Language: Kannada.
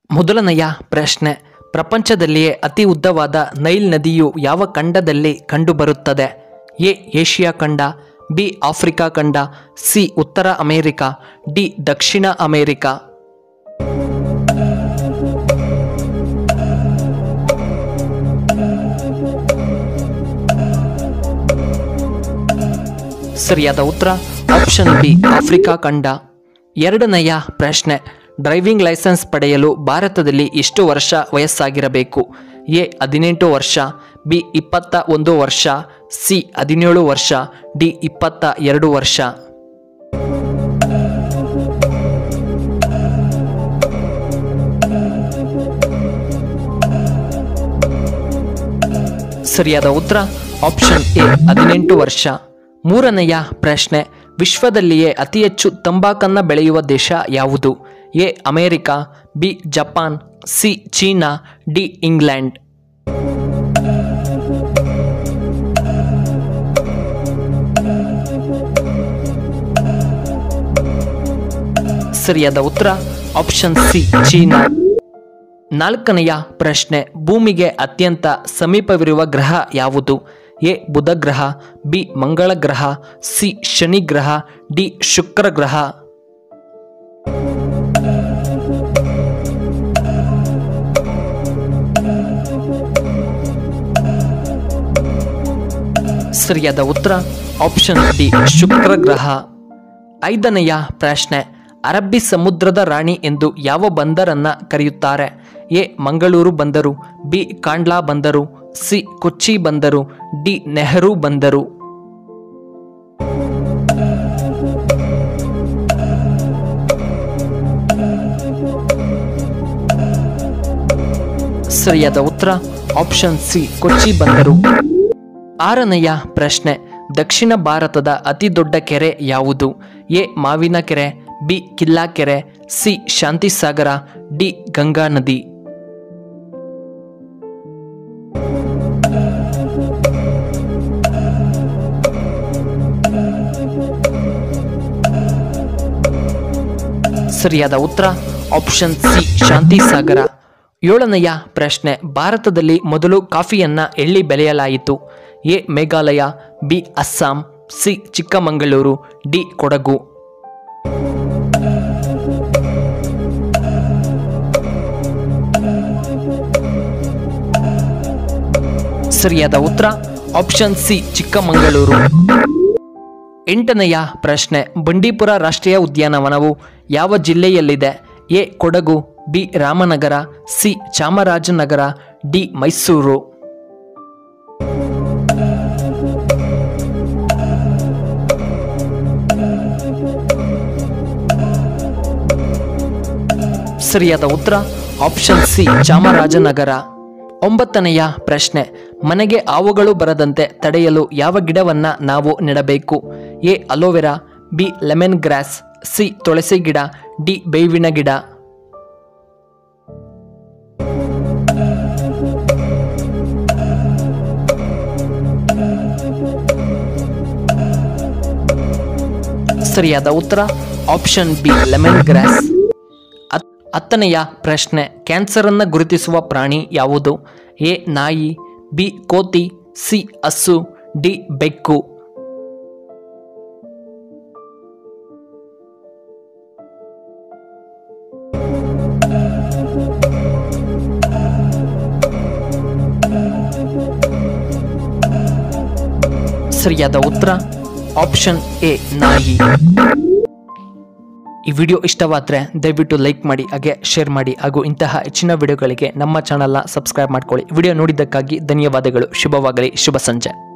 ಮೊದಲನೆಯ ಪ್ರಶ್ನೆ, ಪ್ರಪಂಚದಲ್ಲಿಯೇ ಅತಿ ಉದ್ದವಾದ ನೈಲ್ ನದಿಯು ಯಾವ ಖಂಡದಲ್ಲಿ ಕಂಡುಬರುತ್ತದೆ? ಎ ಏಷ್ಯಾ ಖಂಡ, ಬಿ ಆಫ್ರಿಕಾ ಖಂಡ, ಸಿ ಉತ್ತರ ಅಮೆರಿಕ, ಡಿ ದಕ್ಷಿಣ ಅಮೆರಿಕ. ಸರಿಯಾದ ಉತ್ತರ ಆಪ್ಷನ್ ಬಿ ಆಫ್ರಿಕಾ ಖಂಡ. ಎರಡನೆಯ ಪ್ರಶ್ನೆ, ಡ್ರೈವಿಂಗ್ ಲೈಸೆನ್ಸ್ ಪಡೆಯಲು ಭಾರತದಲ್ಲಿ ಎಷ್ಟು ವರ್ಷ ವಯಸ್ಸಾಗಿರಬೇಕು? ಎ 18 ವರ್ಷ, ಬಿ 21 ವರ್ಷ, ಸಿ 17 ವರ್ಷ, ಡಿ 22 ವರ್ಷ. ಸರಿಯಾದ ಉತ್ತರ ಆಪ್ಷನ್ ಎ 18 ವರ್ಷ. ಮೂರನೆಯ ಪ್ರಶ್ನೆ, ವಿಶ್ವದಲ್ಲಿಯೇ ಅತಿ ಹೆಚ್ಚು ತಂಬಾಕನ್ನು ಬೆಳೆಯುವ ದೇಶ ಯಾವುದು? A America, B Japan, C China, D England. ಸರಿಯಾದ ಉತ್ತರ ಆಪ್ಷನ್ ಸಿ ಚೀನಾ. ನಾಲ್ಕನೆಯ ಪ್ರಶ್ನೆ, ಭೂಮಿಗೆ ಅತ್ಯಂತ ಸಮೀಪವಿರುವ ಗ್ರಹ ಯಾವುದು? ಎ ಬುಧ ಗ್ರಹ, ಬಿ ಮಂಗಳ ಗ್ರಹ, ಸಿ ಶನಿ ಗ್ರಹ, ಡಿ ಶುಕ್ರ ಗ್ರಹ. ಸರಿಯಾದ ಉತ್ತರ ಆಪ್ಷನ್ ಡಿ ಶುಕ್ರ ಗ್ರಹ. ಐದನೆಯ ಪ್ರಶ್ನೆ, ಅರಬ್ಬಿ ಸಮುದ್ರದ ರಾಣಿ ಎಂದು ಯಾವ ಬಂದರನ್ನ ಕರೆಯುತ್ತಾರೆ? ಎ ಮಂಗಳೂರು ಬಂದರು, ಬಿ ಕಾಂಡ್ಲಾ ಬಂದರು, ಸಿ ಕೊಚ್ಚಿ ಬಂದರು, ಡಿ ನೆಹರು ಬಂದರು. ಸರಿಯಾದ ಉತ್ತರ ಆಪ್ಷನ್ ಸಿ ಕೊಚ್ಚಿ ಬಂದರು. ಆರನೆಯ ಪ್ರಶ್ನೆ, ದಕ್ಷಿಣ ಭಾರತದ ಅತಿ ದೊಡ್ಡ ಕೆರೆ ಯಾವುದು? ಎ ಮಾವಿನ ಕೆರೆ, ಬಿ ಕಿಲ್ಲಾ ಕೆರೆ, ಸಿ ಶಾಂತಿಸಾಗರ, ಡಿ ಗಂಗಾ ನದಿ. ಸರಿಯಾದ ಉತ್ತರ ಆಪ್ಷನ್ ಸಿ ಶಾಂತಿಸಾಗರ. ಏಳನೆಯ ಪ್ರಶ್ನೆ, ಭಾರತದಲ್ಲಿ ಮೊದಲು ಕಾಫಿಯನ್ನ ಎಲ್ಲಿ ಬೆಳೆಯಲಾಯಿತು? A Meghalaya, B Assam, C Chikkamagaluru, D Kodagu. ಸರಿಯಾದ ಉತ್ತರ ಆಪ್ಷನ್ ಸಿ ಚಿಕ್ಕಮಗಳೂರು. ಎಂಟನೆಯ ಪ್ರಶ್ನೆ, ಬಂಡೀಪುರ ರಾಷ್ಟ್ರೀಯ ಉದ್ಯಾನವನವು ಯಾವ ಜಿಲ್ಲೆಯಲ್ಲಿದೆ? A Kodagu, B Ramanagara, C Chamarajanagar, D Mysuru. ಸರಿಯಾದ ಉತ್ತರ ಆಪ್ಷನ್ ಸಿ ಚಾಮರಾಜನಗರ. ಒಂಬತ್ತನೆಯ ಪ್ರಶ್ನೆ, ಮನೆಗೆ ಹಾವುಗಳು ಬರದಂತೆ ತಡೆಯಲು ಯಾವ ಗಿಡವನ್ನ ನಾವು ನೆಡಬೇಕು? A aloe vera, B lemon grass, C ತುಳಸಿ ಗಿಡ, ಡಿ ಬೇವಿನ ಗಿಡ. ಸರಿಯಾದ ಉತ್ತರ ಆಪ್ಷನ್ ಬಿ ಲೆಮನ್ ಗ್ರಾಸ್. ಹತ್ತನೆಯ ಪ್ರಶ್ನೆ, ಕ್ಯಾನ್ಸರ್ ಅನ್ನು ಗುರುತಿಸುವ ಪ್ರಾಣಿ ಯಾವುದು? ಎ ನಾಯಿ, ಬಿ ಕೋತಿ, ಸಿ ಹಸು, ಡಿ ಬೆಕ್ಕು. ಸರಿಯಾದ ಉತ್ತರ ಆಪ್ಷನ್ ಎ ನಾಯಿ. ಈ ವಿಡಿಯೋ ಇಷ್ಟವಾದರೆ ದಯವಿಟ್ಟು ಲೈಕ್ ಮಾಡಿ, ಹಾಗೆ ಶೇರ್ ಮಾಡಿ, ಹಾಗೂ ಇಂತಹ ಹೆಚ್ಚಿನ ವಿಡಿಯೋಗಳಿಗೆ ನಮ್ಮ ಚಾನಲ್ನ ಸಬ್ಸ್ಕ್ರೈಬ್ ಮಾಡ್ಕೊಳ್ಳಿ. ವಿಡಿಯೋ ನೋಡಿದ್ದಕ್ಕಾಗಿ ಧನ್ಯವಾದಗಳು. ಶುಭವಾಗಲಿ. ಶುಭ ಸಂಜೆ.